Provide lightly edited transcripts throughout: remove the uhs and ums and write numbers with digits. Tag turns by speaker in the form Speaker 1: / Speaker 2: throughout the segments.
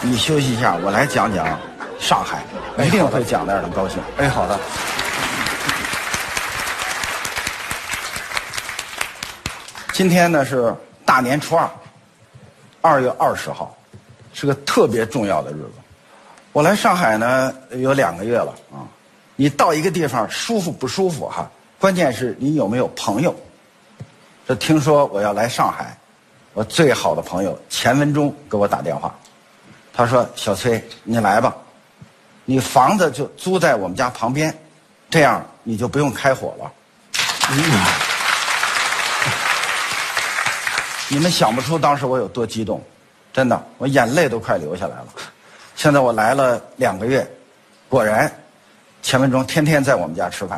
Speaker 1: 你休息一下，我来讲讲上海，一定会讲得让人高兴。
Speaker 2: 哎，好的。
Speaker 1: 今天呢是大年初二，2月20号，是个特别重要的日子。我来上海呢有2个月了啊。你到一个地方舒服不舒服哈？关键是你有没有朋友。这听说我要来上海，我最好的朋友钱文忠给我打电话，他说：“小崔，你来吧，你房子就租在我们家旁边，这样你就不用开火了。”你们想不出当时我有多激动，真的，我眼泪都快流下来了。现在我来了2个月，果然，钱文忠天天在我们家吃饭。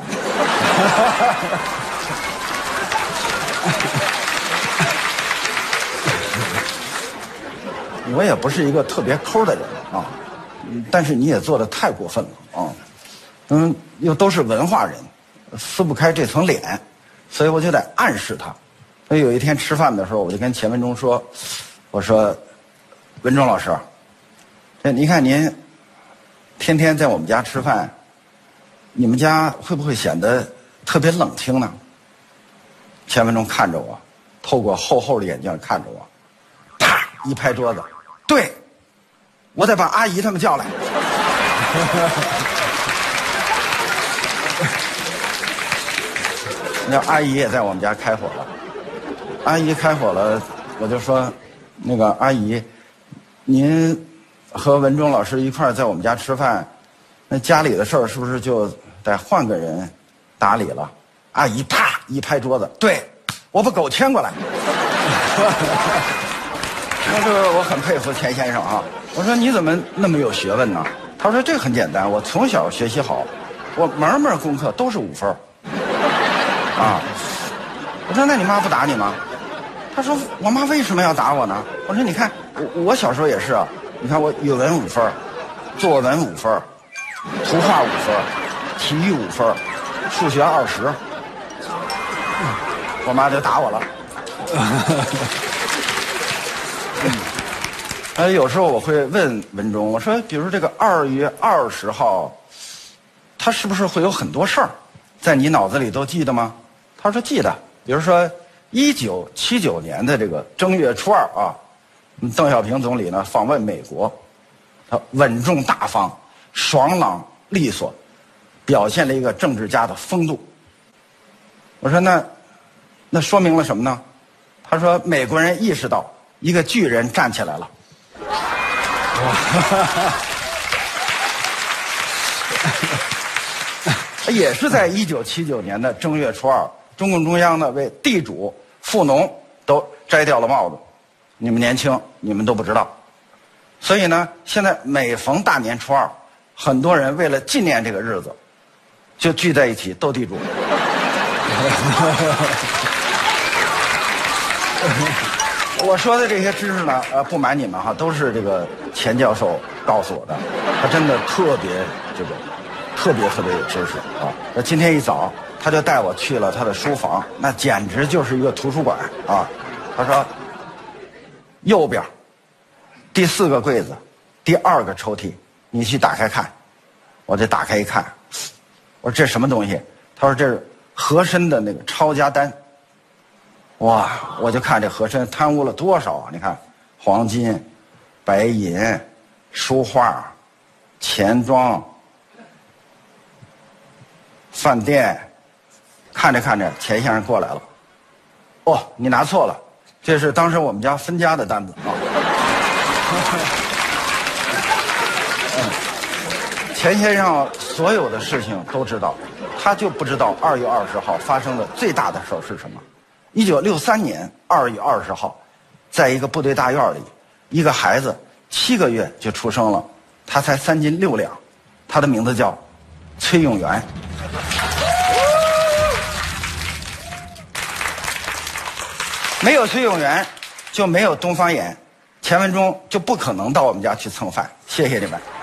Speaker 1: 我也不是一个特别抠的人啊，但是你也做得太过分了啊。又都是文化人，撕不开这层脸，所以我就得暗示他。所以有一天吃饭的时候，我就跟钱文忠说：“我说，文忠老师，你看您天天在我们家吃饭，你们家会不会显得特别冷清呢？”钱文忠看着我，透过厚厚的眼镜看着我，啪一拍桌子：“对，我得把阿姨他们叫来。”那阿姨也在我们家开火了。阿姨开火了，我就说：“那个阿姨，您和文忠老师一块儿在我们家吃饭，那家里的事儿是不是就得换个人打理了？”阿姨啪一拍桌子：“对，我把狗牵过来。”那这个我很佩服钱先生啊。我说：“你怎么那么有学问呢？”他说：“这个很简单，我从小学习好，我门门功课都是5分。”啊，我说：“那你妈不打你吗？”他说：“我妈为什么要打我呢？”我说：“你看，我小时候也是啊。你看我语文5分，作文5分，图画5分，体育5分，数学20。我妈就打我了。有时候我会问文忠，我说：“比如这个2月20号，他是不是会有很多事儿，在你脑子里都记得吗？”他说：“记得，比如说。”1979年的这个正月初2啊，邓小平总理呢访问美国，他稳重大方、爽朗利索，表现了一个政治家的风度。我说那说明了什么呢？他说美国人意识到一个巨人站起来了。也是在1979年的正月初2，中共中央呢为地主富农都摘掉了帽子，你们年轻，你们都不知道。所以呢，现在每逢大年初2，很多人为了纪念这个日子，就聚在一起斗地主。我说的这些知识呢，不瞒你们哈，都是这个钱教授告诉我的，他真的特别有知识啊。那今天一早。他就带我去了他的书房，那简直就是一个图书馆啊！他说：“右边第4个柜子，第2个抽屉，你去打开看。”我就打开一看，我说：“这什么东西？”他说：“这是和珅的那个抄家单。”哇！我就看这和珅贪污了多少啊！你看，黄金、白银、书画、钱庄、饭店。看着看着，钱先生过来了。哦，你拿错了，这是当时我们家分家的单子啊。钱先生所有的事情都知道，他就不知道2月20号发生的最大的事儿是什么。1963年2月20号，在一个部队大院里，一个孩子7个月就出生了，他才3斤6两，他的名字叫崔永元。没有崔永元，就没有东方眼，钱文忠就不可能到我们家去蹭饭。谢谢你们。